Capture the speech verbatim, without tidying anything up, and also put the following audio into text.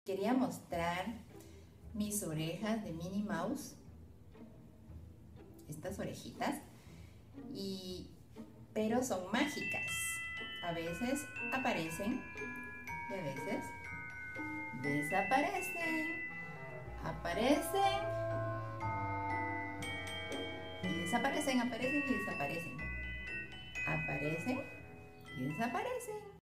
quería mostrar mis orejas de Minnie Mouse, estas orejitas, y, pero son mágicas. A veces aparecen y a veces desaparecen. Aparecen y desaparecen, aparecen y desaparecen. Aparecen y desaparecen.